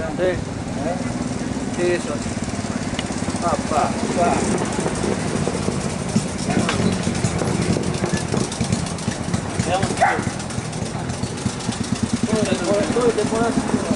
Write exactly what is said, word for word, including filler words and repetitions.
Sí. ¿Eh? Sí, eso. Papá, papá. Veamos. Todo, todo, todo, te pones